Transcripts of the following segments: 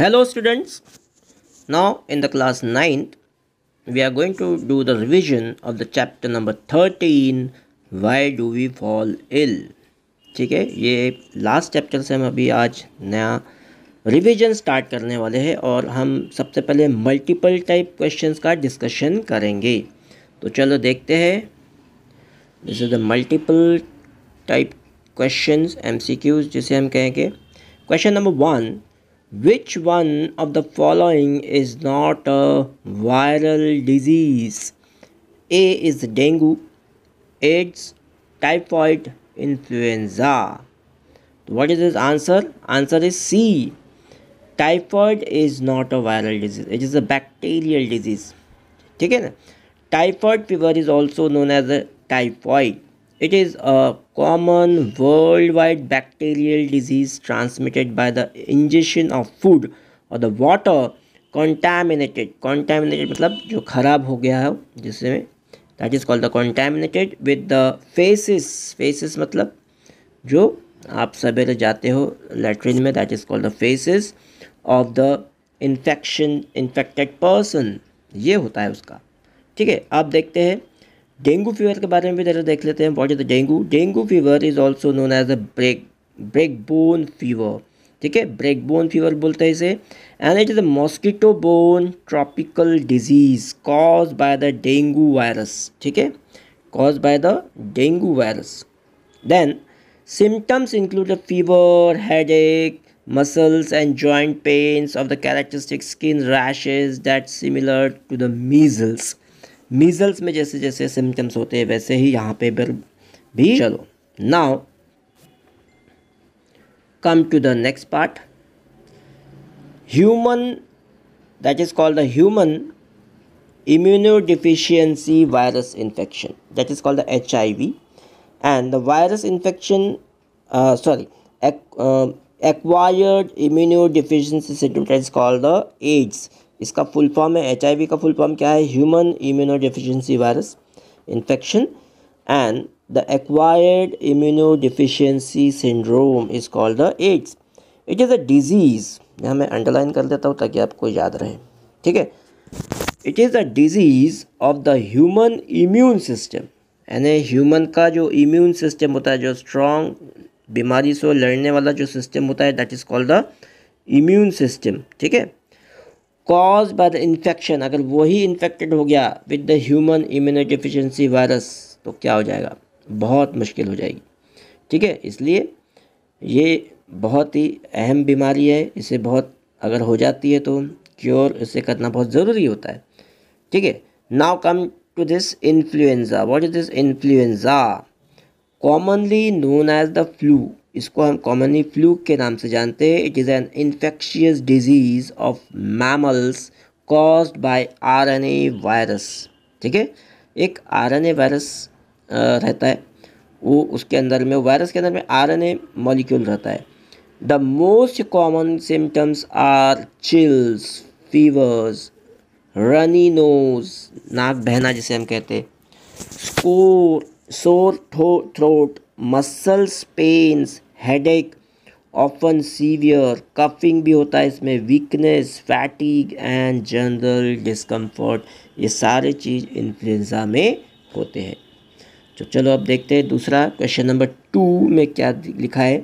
Hello students, now in the class 9th we are going to do the revision of the chapter number 13 why do we fall ill। ठीक है, ये last chapter से हम अभी आज नया revision start करने वाले हैं और हम सबसे पहले मल्टीपल टाइप क्वेश्चंस का डिस्कशन करेंगे। तो चलो देखते हैं। This is the multiple type questions MCQs जिसे हम कहेंगे। Question number 1, which one of the following is not a viral disease? A is dengue, AIDS, typhoid, influenza. What is his answer? Answer is C. Typhoid is not a viral disease. It is a bacterial disease. ठीक है ना? Typhoid fever is also known as a typhoid. It is a common worldwide bacterial disease transmitted by the ingestion of food or the water contaminated मतलब जो खराब हो गया है जिसमें that is called the contaminated with the feces मतलब जो आप सवेरे जाते हो लैट्रिन में that is called the feces of the infected person। ये होता है उसका। ठीक है, अब देखते हैं डेंगू फीवर के बारे में भी जरा देख लेते हैं। What is the dengue? Dengue fever is also known as a break bone fever. ठीक है, ब्रेक बोन फीवर बोलते हैं इसे। And it is a mosquito borne tropical disease cause by the dengue virus. ठीक है, cause by the dengue virus. Then symptoms include a fever, headache, muscles and joint pains of the characteristic skin rashes that similar to the measles। Measles में जैसे जैसे symptoms होते हैं वैसे ही यहाँ पे भी। चलो now come to the next part. Human that is called the human immunodeficiency virus infection, that is called the HIV, and the virus infection acquired immunodeficiency syndrome, that is called the AIDS। इसका full form है, HIV का full form क्या है? Human immunodeficiency virus infection and the acquired immunodeficiency syndrome is called the AIDS. It is a disease, यहाँ मैं underline कर देता हूँ ताकि आपको याद रहे। ठीक है, it is a disease of the human immune system, यानी ह्यूमन का जो इम्यून सिस्टम होता है, जो स्ट्रॉन्ग बीमारी से लड़ने वाला जो सिस्टम होता है, that is called the immune system. ठीक है, कॉज बाय द इन्फेक्शन, अगर वही इन्फेक्टेड हो गया with the human immunodeficiency virus तो क्या हो जाएगा? बहुत मुश्किल हो जाएगी। ठीक है, इसलिए ये बहुत ही अहम बीमारी है। इसे बहुत अगर हो जाती है तो क्योर इसे करना बहुत ज़रूरी होता है। ठीक है, now come to this influenza. What is this influenza? Commonly known as the flu, इसको हम कॉमनली फ्लू के नाम से जानते हैं। It is an infectious disease of mammals caused by RNA virus. ठीक है, एक RNA वायरस रहता है, वो उसके अंदर में वायरस के अंदर में RNA मॉलिक्यूल रहता है। The most common symptoms are chills, fevers, runny nose, नाक बहना जिसे हम कहते हैं, sore throat, muscles pains, headache, often severe, coughing भी होता है इसमें, weakness, fatigue and general discomfort। ये सारे चीज़ इन्फ्लुएंजा में होते हैं। तो चलो अब देखते हैं दूसरा क्वेश्चन नंबर 2 में क्या लिखा है।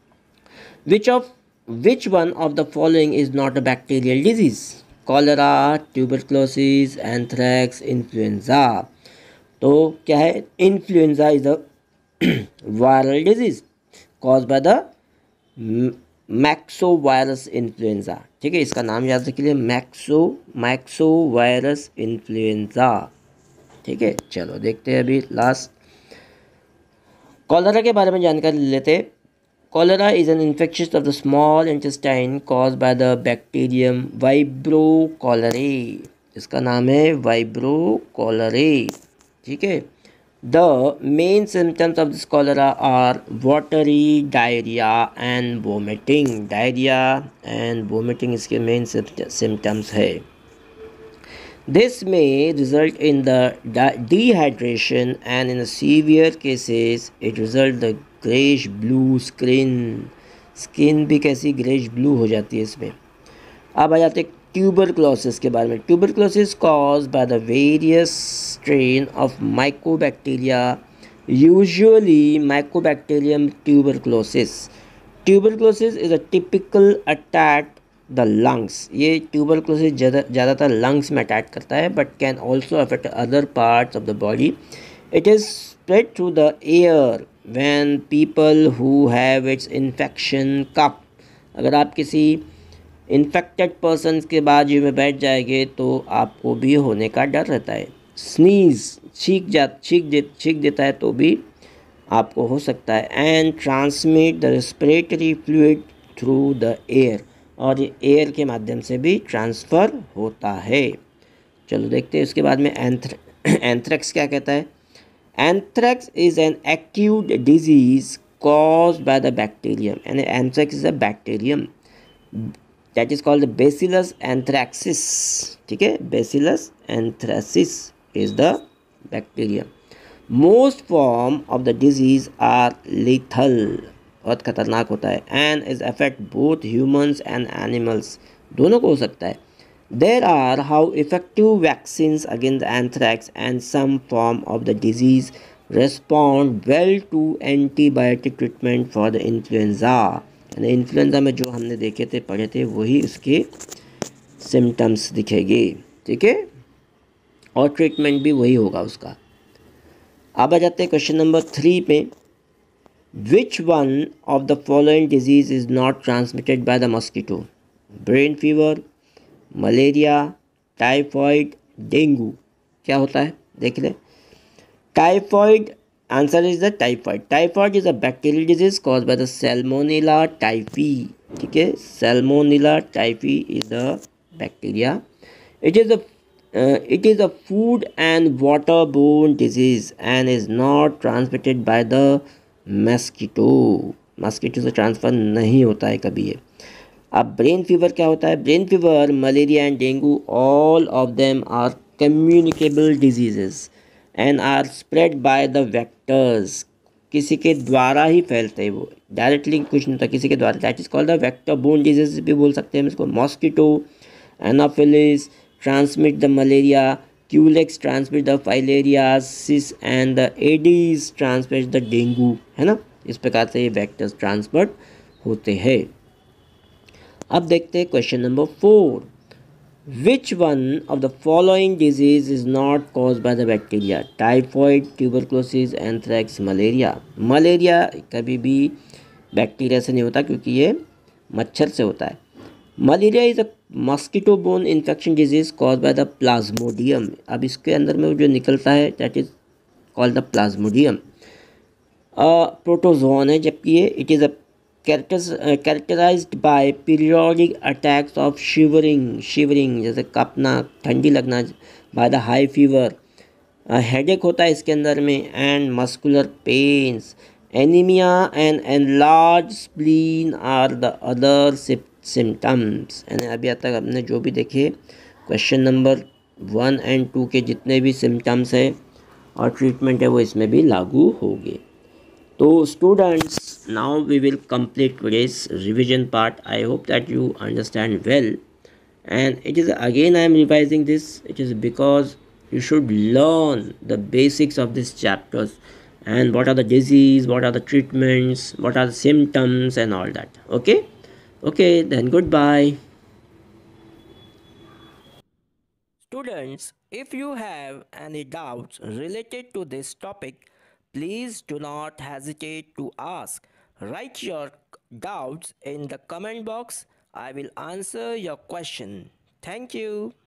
Which one of the following is not a bacterial disease? Cholera, tuberculosis, anthrax, influenza। तो क्या है? Influenza is a viral disease cause by the myxo virus influenza. ठीक है, इसका नाम याद रखिए, मैक्सो वायरस इन्फ्लुएंजा। ठीक है, चलो देखते हैं अभी लास्ट कॉलरा के बारे में जानकारी लेते हैं। Cholera is an infection of the small intestine cause by the bacterium vibrio cholerae. इसका नाम है वाइब्रो कॉलरे। ठीक है, the main symptoms of this cholera are watery, diarrhoea and vomiting. Diarrhoea and vomiting इसके मेन सिम्टम्स है। This में result in the dehydration and in severe cases it result the greyish blue skin भी कैसी greyish blue हो जाती है इसमें। अब आ जाते हैं ट्यूबरक्लोसिस के बारे में। Tuberculosis cause by the various strain of mycobacteria, usually mycobacterium tuberculosis. Tuberculosis is a typical attack the lungs. ये ट्यूबरक्लोसिस ज़्यादातर लंग्स में अटैक करता है, but can also affect other parts of the body. It is spread through the air when people who have its infection cough. अगर आप किसी infected persons के बाजू में बैठ जाएंगे तो आपको भी होने का डर रहता है। स्नीज, छींक देता है तो भी आपको हो सकता है। And transmit the respiratory fluid through the air, और ये एयर के माध्यम से भी ट्रांसफ़र होता है। चलो देखते हैं उसके बाद में एंथ्रेक्स क्या कहता है। Anthrax is an acute disease caused by the bacterium, and anthrax is a bacterium that is called the Bacillus anthracis. ठीक है, Bacillus anthracis is the bacteria. Most form of the disease are lethal, बहुत खतरनाक होता है, and is affect both humans and animals, दोनों को हो सकता है. There are how effective vaccines against anthrax, and some form of the disease respond well to antibiotic treatment for the influenza. यानी इन्फ्लुएंजा में जो हमने देखे थे, पढ़े थे, वही उसके सिम्टम्स दिखेंगे, ठीक है, और ट्रीटमेंट भी वही होगा उसका. अब आ जाते हैं क्वेश्चन नंबर 3 पे. Which one of the following disease is not transmitted by the mosquito? Brain fever, malaria, typhoid, dengue. क्या होता है देख लें. Typhoid, answer is the typhoid. Typhoid is a bacterial disease cause by the salmonella typhi. ठीक है, salmonella typhi is the bacteria. It is a food and waterborne disease and is not transmitted by the mosquito. Mosquito से transfer नहीं होता है कभी ये. अब brain fever क्या होता है. Brain fever, malaria and dengue, all of them are communicable diseases and are spread by the vectors. किसी के द्वारा ही फैलते हैं वो, डायरेक्टली कुछ नहीं होता, किसी के द्वारा. That is called the vector borne disease भी बोल सकते हैं हम इसको. Mosquito, anopheles transmit the malaria, Culex transmit the filariasis and the Aedes transmit the dengue, है ना. इस प्रकार से ये वेक्टर्स ट्रांसफर होते हैं. अब देखते हैं question number 4. Which one of the following disease is not cause by the bacteria? Typhoid, tuberculosis, anthrax, malaria. Malaria कभी भी बैक्टीरिया से नहीं होता क्योंकि ये मच्छर से होता है. Malaria is a mosquito borne infection disease cause by the plasmodium. अब इसके अंदर में जो निकलता है that is called the plasmodium. Protozoan है जबकि ये. It is a characterized by periodic attacks of shivering जैसे कांपना, ठंडी लगना, by the high fever. Headache होता है इसके अंदर में, and muscular pains. Anaemia and enlarge spleen are the other symptoms. यानी अभी तक हमने जो भी देखे क्वेश्चन नंबर 1 and 2 के जितने भी सिम्टम्स हैं और ट्रीटमेंट है वो इसमें भी लागू होंगे. तो students, now we will complete today's revision part. I hope that you understand well, and it is again I am revising this. It is because you should learn the basics of these chapters, and what are the disease, what are the treatments, what are the symptoms and all that. Okay, then goodbye. Students, if you have any doubts related to this topic, please do not hesitate to ask. Write your doubts in the comment box. I will answer your question. Thank you.